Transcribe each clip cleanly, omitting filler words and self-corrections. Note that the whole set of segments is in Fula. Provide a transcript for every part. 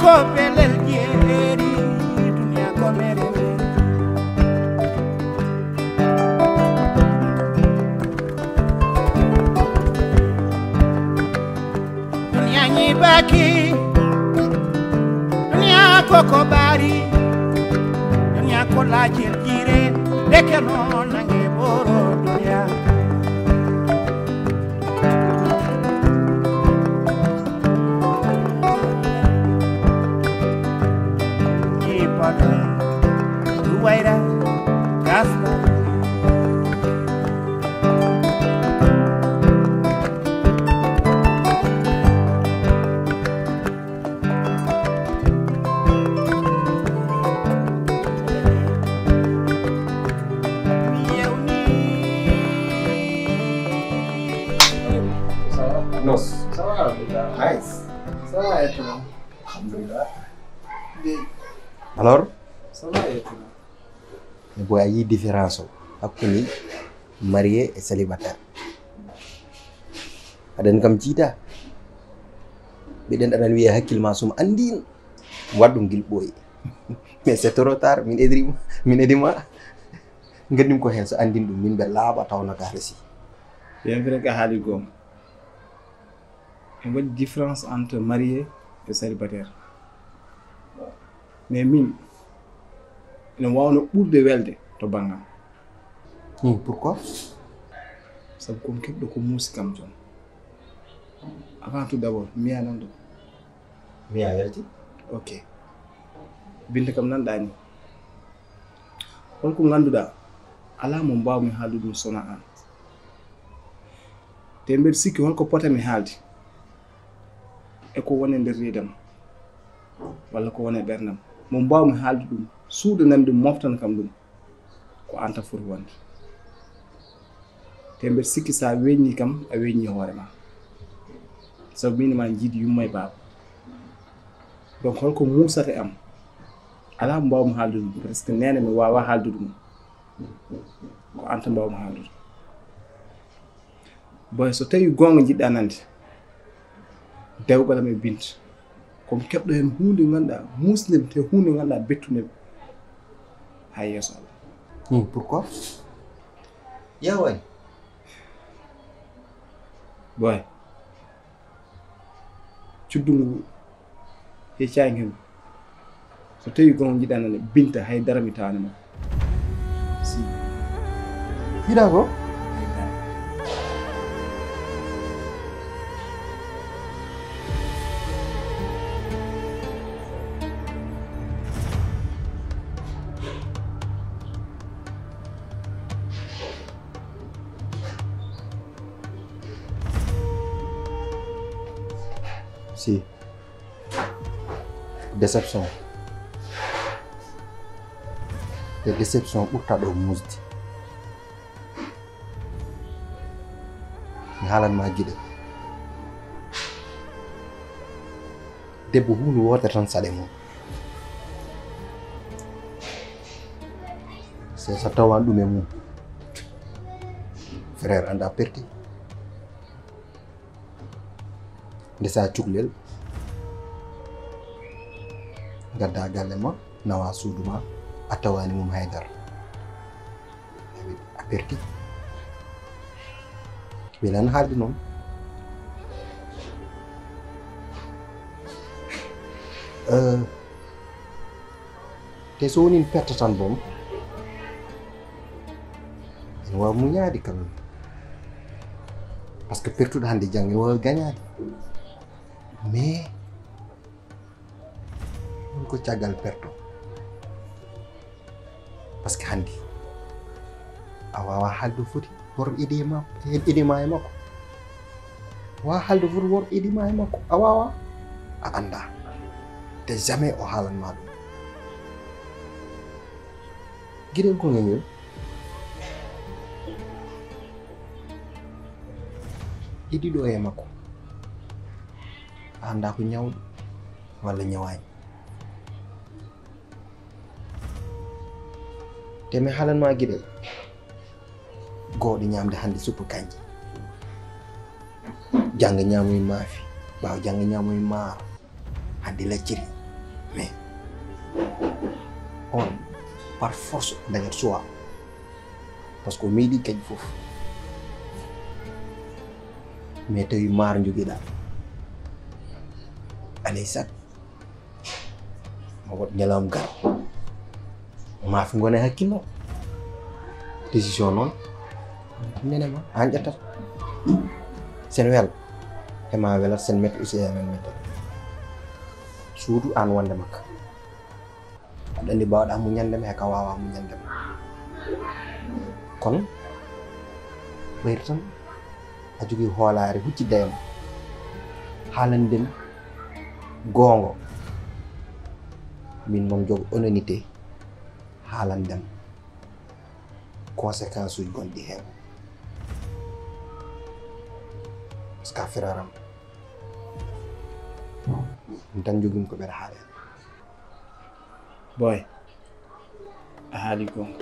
ko belel jeeri dunya ko mere dunya ni baki dunya ko bari dunya ko la jire deke non nange boro dunya Ruwaira Gasta Nos, ça va, nice. Ça va et toi? Alhamdulillah. Alors, ça va et toi? il y a une différence entre marié et célibataire. Adan kam cita. Beden adan wiya hakkil masum andin wadum gil boy. Mais c'est trop tard min edima ngadim ko hen so andin dum min be laaba tawna ka resi. Bien vrai que haali gom. Il y a une différence entre marié et célibataire. Mais min ne wawno ɓurde welde to bangam. Pourquoi? Sabu komi keɓɗo ko muusi kam jon. Avant tout d'abord miya nanɗo. Miya welti? Ok. Binte kam nanɗa ni. Holko ganduɗa ala mo mbawmi haaldude ɗum sona an. Te mbeɗa sikki holko potami haalde e ko woni nder reedam walla ko woni e ɓerdam mo mbawmi haalde ɗum suudanande ɗum moftan kam ɗum ko anta foti wonde te mbeɗa sikki sa weññi kam a weññi hoore ma sabu min ma jiidi yumma e baaba donc holko muusata am ala mo mbawmi haalde ɗum presque nene mi wawa haalde ɗum ko anta mbawmi haaldude boy so tawi gonga jiɗɗa nande dewgal am e Binta komi keɓɗo hen hunde ganduɗa musnede te hunde ganduɗa bettunede ha yeeso Allah. Pourquoi? Yaway. Boy cuddungu heccani hen so tawi gonga jiɗɗa nande Binta haydara mi tawanima si Fiɗa ko? Si. Déception. De déception ɓurta ɗo musdi. Mi haalan ma giɗe. Debbo hunde wotere tan saɗe mum. C'est so tawan ɗum e mum. Frère anda perti. Ndesa cuklel gadda galle ma nawa suudu ma a tawani mum haydara a perti welan haalde noon te so woni perte tan bom en wawa muñaade quand même par ce que pertuɗo hande janggo en wawa gañade mais ɗum ko caggal perto par ce que handi a wawa haalde foti worɓe idima e makko wawa haalde foti worɓe idima e makko a wawa a anda te jamais o haalanma ɗum guiɗel ko ngel idiɗo e makko anda ko ñawɗo walla ñawani te mi haalanma guiɗel goɗo ñamde hande suppu kanje jangga ñamoye maafi ɓawa jangga ñamoye maaro hande lacciri mais on par force dañat choix parce que mi di kañ foofu mais tey maar njugi daal alay sat ma wat ñalam gar maa fi ngone hakkilo décision noon nene ma an ƴettat sen wel ema welat sen met aussi emen metta surtout an wonde makka aɗa andi mbawɗa mu ñandema e ka wawa mu ñandema kon ɓeyri tan a jogui hoolare hucciddema haalanden gongo min moom jogo honnêteté haalanden conséquence uji gonɗi hen par ce que a firaram min tan jogimi ko ɓeɗa haalen boy a haali gonga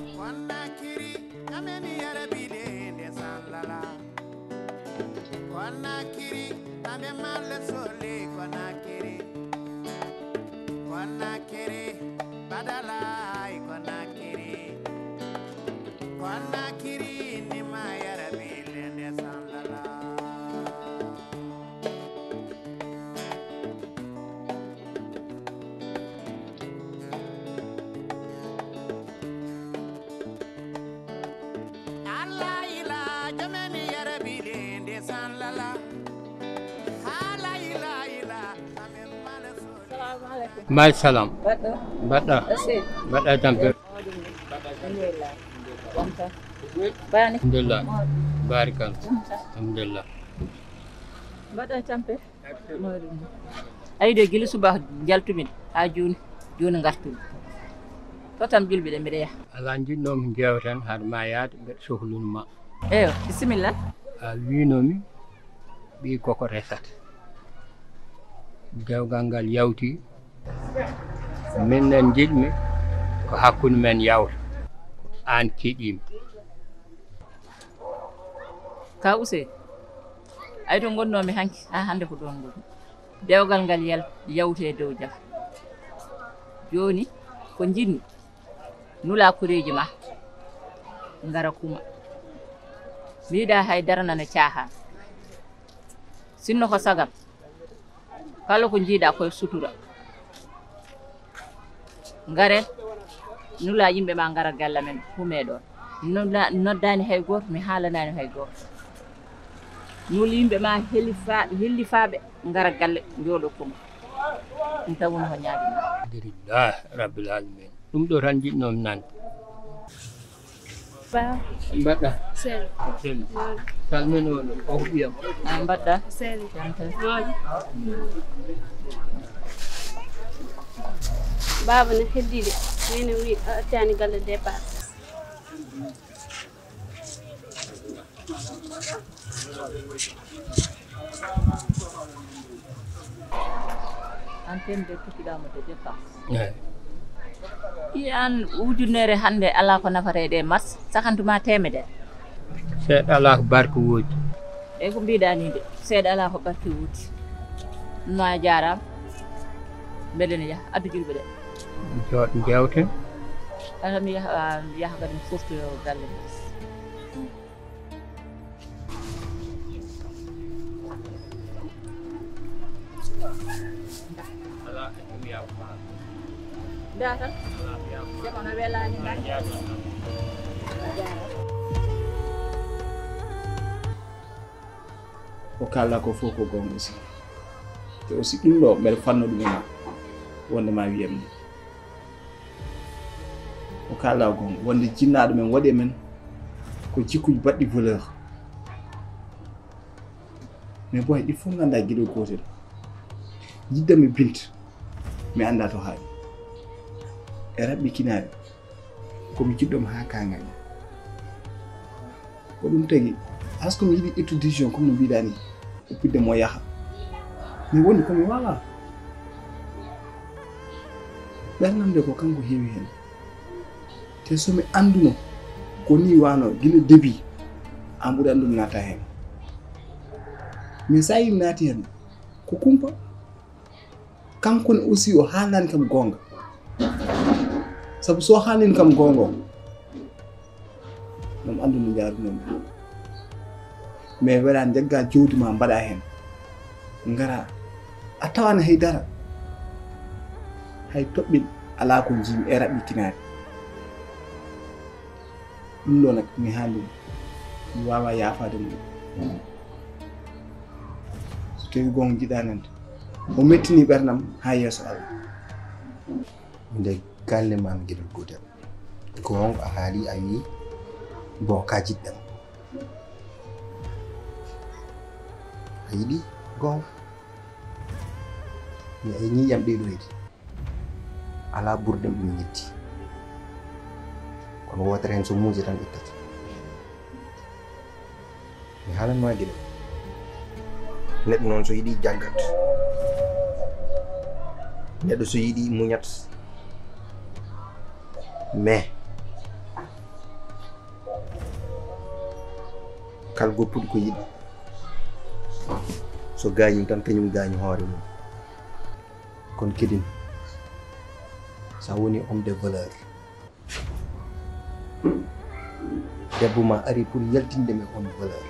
Mal salam. Bada. Bada tampil. Alhamdulillah. Barakan. Alhamdulillah. Bada tampil. Ay de gili suba jaltumin ha joni gartumi. To tam julbi de mbiɗa yaha. Ala jinnomi jewtan har ma yaade mbeɗa sohlunuma. Eyo bisimilla. A winomi ɓi koko resata. Dewgal ngal yawti minen jiɗmi ko hakkude men yawta an kiɗimi ka use ay to gonnomi hanki ha hande ko ɗon ngoni dewgal ngal yawte dow jafa joni ko jinmi nula kureji ma ngara kuma mbiɗa haydara nana caaha sinno ko sagam kala ko jiiɗa koye sutura ngaren nula yimɓe ma ngara galla men hume ɗon noddani hay goto mi haalanani hay goto nul yimɓe ma hellifaɓe ngara galle jooɗo kuma ɗum tan woni ko ñaaguima alhamdulillah rabbil alamin ɗum ɗo tan jiɗnomi nande mbaɗɗa Série. salminoɗo o ko ɓiyam mbaɗɗa Série. Baba ne heddide mine wi attani galle départ an temde tukkiɗama de dépense an ujunere hande ala ko nafatede mas sakantuma temedere seeɗa ala ko barke woodi e ko mbiɗani de seeɗa ala ko barke woodi no a jarama mbeɗene yaha addu julɓe ɗe jooɗo jewten atam yaha kadi mi foftoyo galle datan sekono welani o kala ko fof ko gonga aussi te aussi ɗum ɗo mbeɗa fanno ɗum ema wonde ma wiyam ni o kala gonga wonde jinnaɗo men waɗe men ko jikkuji baɗɗi valeur mais boy il faut ganda guiɗo gotel jiddami bint mi anda to haaɗi e raɓɓi kinare komi jiɗɗomo ha kangañi ko ɗum tagui hay ce que mi yiɗi ittu décision comme no mbiɗa ni uppidde mo yaha mi woni komi wawa ɓernamde ko kanko heewi hen te somi anduno ko ni wano guila début an ɓuuri andum nata hen mais sa yimi naati hen ko kumpa kanko ne aussi o haalani kam gonga sabu so haalini kam gonga nam andu no jaarunomi mais wala jagga jowdi ma mbaɗa hen ngara a tawana haydara hay toɓɓin ala ko jimi e raɓɓitinaade ɗum ɗo nak mi haali mi wawa yaafade mum so tawi gonga jiɗa nande o mettini ɓernam ha yeeso Allah nde galle mam gueɗel gotel gonga a haali a wi bon ka jiɗɗam a yiɗi gonga mi ay ñiƴam ɗeɗo hedi ala ɓurɗam ɗum yetti kono wotere hen so muusi tan ittata mi haalanma gueɗel neɗɗo noon so yiɗi jaggat neɗɗo so yiɗi muñat mais kal goppuɗo ko yiɗi so gañum tan kañum gañi hoore mum kono kedin sa woni homme de valeur debbo ma ari pour yaltinde me homme de valeur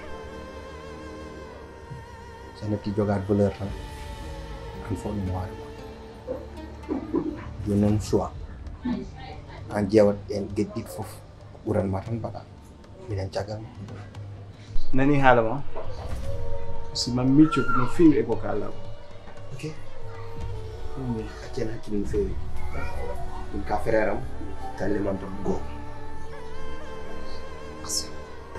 sa netti jogade valeur tan an fo ɗum hoore ma joni noon choix an ƴewat en gueɗɗiɗi foof ko ɓuranma tan mbaɗa minen caggal nani haala ma si man micco no feewi e ko kaala ko ok accen hakkille no feewi ɗum ka frère am galle mam tan goo merci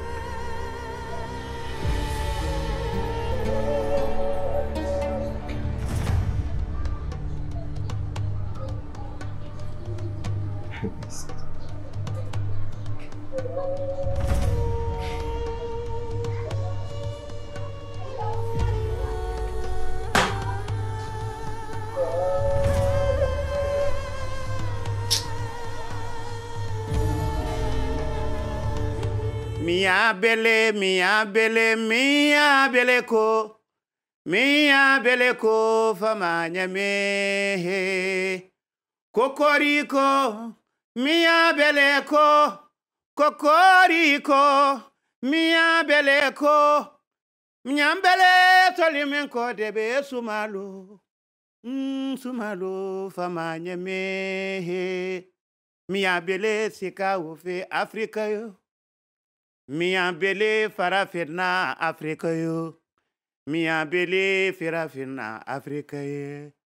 Mia bele ko fama nyame kokoriko mia bele ko kokoriko mia bele ko nyambele tolimen ko debe sumalo sumalo fama nyame mia bele sika wofe Afrika yo Mia bele farafina Afrika yo Mia bele farafina Afrika yo